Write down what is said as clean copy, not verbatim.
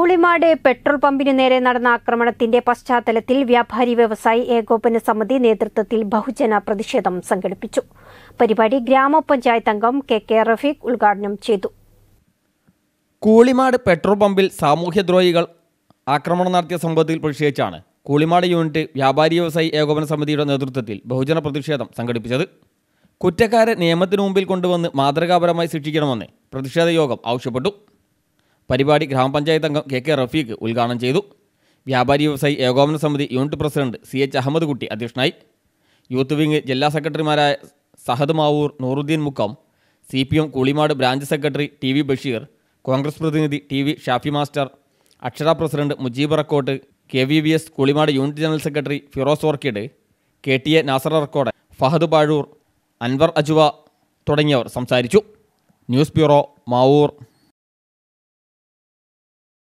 Koolimad petrol പമ്പിനു നേരെ നടന്ന ആക്രമണത്തിന്റെ പശ്ചാത്തലത്തിൽ വ്യാപാരി വ്യവസായി ഏകോപന സമിതി നേതൃത്വത്തിൽ ബഹുജന പ്രതിഷേധം സംഘടിപ്പിച്ചു. പരിപാടി ഗ്രാമപഞ്ചായത്ത് അംഗം കെ റഫീഖ് ഉദ്ഘാടനം ചെയ്തു. കൂളിമാട് പെട്രോൾ പമ്പിൽ സാമൂഹ്യദ്രോഹികൾ ആക്രമണം നടത്തിയ സംഭവത്തിൽ പ്രതിഷേധിച്ചാണ് കൂളിമാട് യൂണിറ്റ് വ്യാപാരി വ്യവസായി ഏകോപന സമിതിയുടെ നേതൃത്വത്തിൽ ബഹുജന പ്രതിഷേധം സംഘടിപ്പിച്ചത്. കുറ്റക്കാരെ നിയമത്തിനു മുമ്പിൽ കൊണ്ടുവന്ന് മാതൃകാപരമായി ശിക്ഷിക്കണമെന്ന് പ്രതിഷേധ യോഗം ആവശ്യപ്പെട്ടു. പരിപാടി ഗ്രാമപഞ്ചായത്ത് അംഗം കെ റഫീഖ് ഉദ്ഘാടനം ചെയ്തു. വ്യാപാരി വ്യവസായി ഏകോപന സമിതി യൂണിറ്റ് പ്രസിഡന്റ് CH അഹമ്മദ് കുട്ടി അധ്യക്ഷനായി. യൂത്ത് വിംഗ് ജില്ലാ സെക്രട്ടറിമാരായ Sahad Mavoor, Nooruddeen Mukkam, CPM Koolimad branch secretary TV Basheer, Congress പ്രതിനിധി TV Shafi master, Akshara president Mujeeb Rakkot, KVBS Koolimad unit general secretary Firoz Orchid, KTA Nasar Rakkod, Fahad Pazhoor, Anwar Ajuva തുടങ്ങിയവർ സംസാരിച്ചു. News bureau, Mavoor.